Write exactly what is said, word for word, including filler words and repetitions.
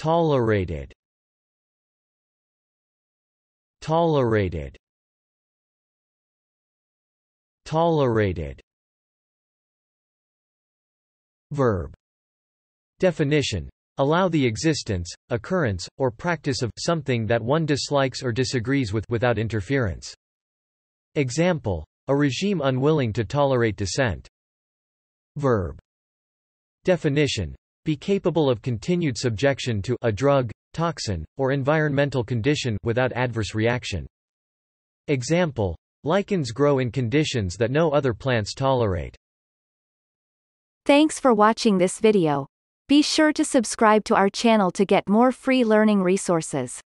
tolerated, tolerated, tolerated. Verb. Definition: allow the existence, occurrence, or practice of something that one dislikes or disagrees with without interference. Example: a regime unwilling to tolerate dissent. Verb. Definition: be capable of continued subjection to a drug, toxin, or environmental condition without adverse reaction. Example: lichens grow in conditions that no other plants tolerate. Thanks for watching this video. Be sure to subscribe to our channel to get more free learning resources.